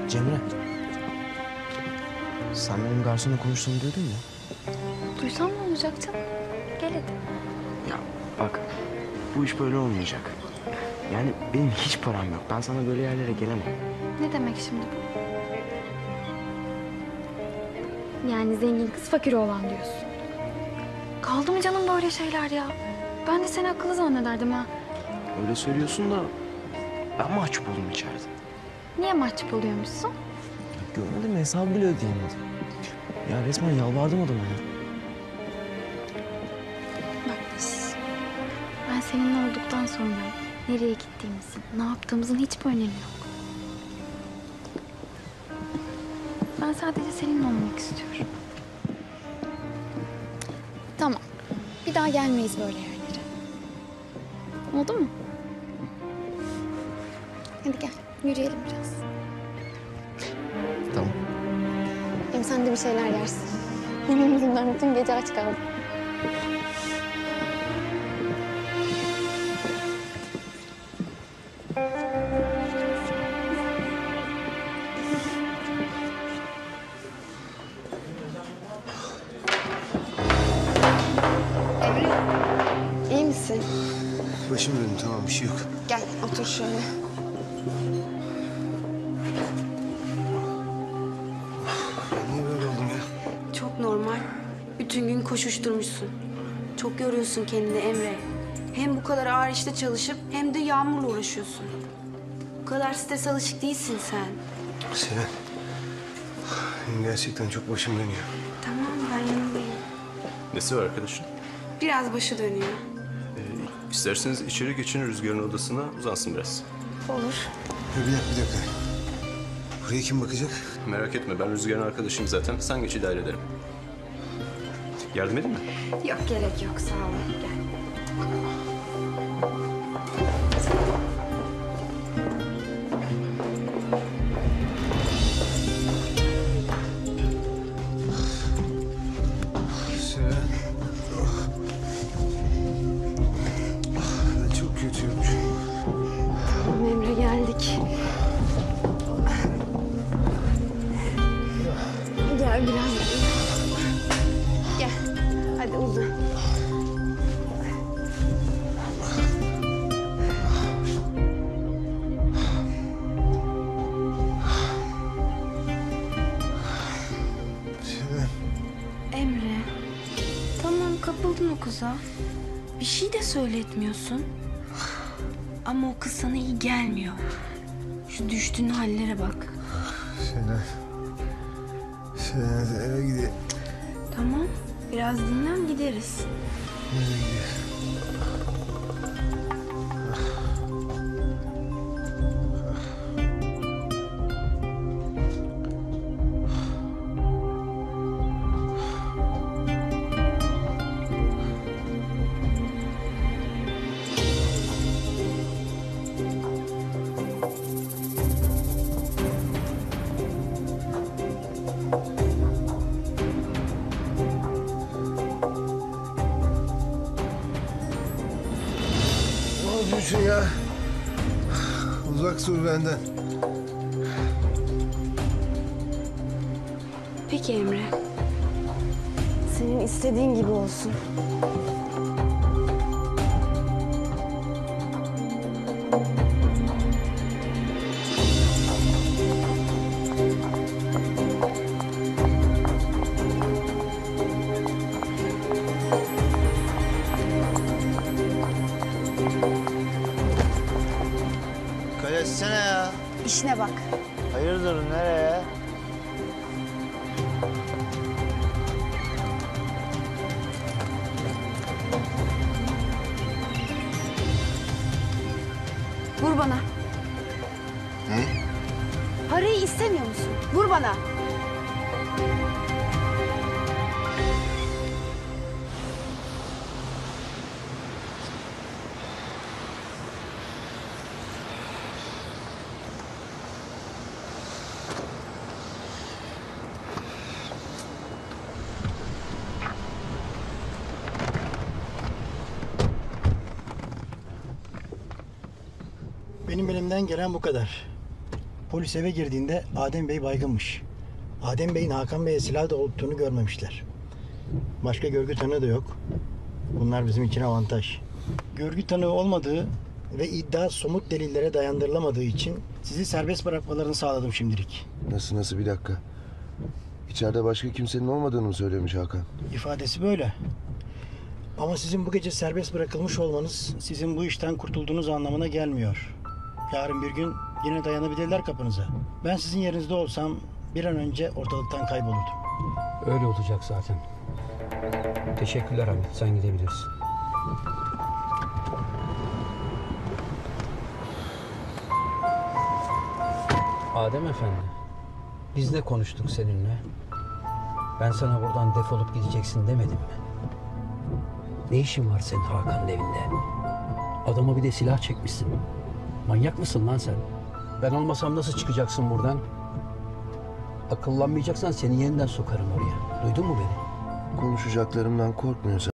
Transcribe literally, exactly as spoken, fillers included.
Cemre. Sen benim garsonla konuştuğumu duydun mu? Duysam ne olacak canım? Gel hadi. Ya bak, bu iş böyle olmayacak. Yani benim hiç param yok. Ben sana böyle yerlere gelemem. Ne demek şimdi bu? Yani zengin kız fakir oğlan diyorsun. Kaldı mı canım böyle şeyler ya? Ben de seni akıllı zannederdim ha. Öyle söylüyorsun da ben mahcup oldum içeride. Niye mahcup oluyormuşsun? Görmedim mi? Hesabı bile ödeyemedim. Ya resmen yalvardım adama ya. Bak biz, ben seninle olduktan sonra nereye gittiğimizin, ne yaptığımızın hiçbir önemi yok. Ben sadece seninle olmak istiyorum. Tamam. Bir daha gelmeyiz böyle yerlere. Oldu mu? Hadi gel, yürüyelim biraz. Tamam. Hem sen de bir şeyler yersin. Benim yüzümden bütün gece aç kaldım. Emre, iyi misin? Başım döndü, tamam, bir şey yok. Gel, otur şöyle. Niye böyle oldum ya? Çok normal. Bütün gün koşuşturmuşsun. Çok yoruyorsun kendini Emre. Hem bu kadar ağır işte çalışıp hem de yağmurla uğraşıyorsun. Bu kadar stres alışık değilsin sen. Selen, benim gerçekten çok başım dönüyor. Tamam, ben yanındayım. Nesi var arkadaşın? Biraz başı dönüyor. Ee, isterseniz içeri geçin, Rüzgar'ın odasına uzansın biraz. Olur. Ya bir dakika, bir dakika. Buraya kim bakacak? Merak etme, ben Rüzgar'ın arkadaşıyım zaten. Sen geç, idare ederim. Yardım edeyim mi? Yok, gerek yok. Sağ ol. Gel. Selen. Oh. Ah, çok kötüymüş. Emre, geldik. Gel biraz. Gel. Hadi uzan. Selen. Emre, tamam kapıldın o kıza. Bir şey de söyletmiyorsun. Ama o kız sana iyi gelmiyor. Şu düştüğün hallere bak. Selen. Selen, hadi eve gidelim. Tamam, biraz dinlen gideriz. Eve gidelim. Ne yapıyorsun ya? Uzak dur benden. Peki Emre. Senin istediğin gibi olsun. Kaletsene ya. İşine bak. Hayırdır, nereye? Vur bana. Ne? Parayı istemiyor musun? Vur bana. Benim elimden gelen bu kadar. Polis eve girdiğinde Adem Bey baygınmış. Adem Bey'in Hakan Bey'e silah doğrulttuğunu görmemişler. Başka görgü tanığı da yok. Bunlar bizim için avantaj. Görgü tanığı olmadığı ve iddia somut delillere dayandırılamadığı için sizi serbest bırakmalarını sağladım şimdilik. Nasıl nasıl bir dakika. İçeride başka kimsenin olmadığını mı söylemiş Hakan? İfadesi böyle. Ama sizin bu gece serbest bırakılmış olmanız sizin bu işten kurtulduğunuz anlamına gelmiyor. Yarın bir gün yine dayanabilirler kapınıza. Ben sizin yerinizde olsam bir an önce ortalıktan kaybolurdum. Öyle olacak zaten. Teşekkürler Hamit. Sen gidebilirsin. Adem Efendi, biz de konuştuk seninle. Ben sana buradan defolup gideceksin demedim mi? Ne işin var senin Hakan'ın evinde? Adama bir de silah çekmişsin. Manyak mısın lan sen? Ben olmasam nasıl çıkacaksın buradan? Akıllanmayacaksan seni yeniden sokarım oraya. Duydun mu beni? Konuşacaklarımdan korkmuyorsan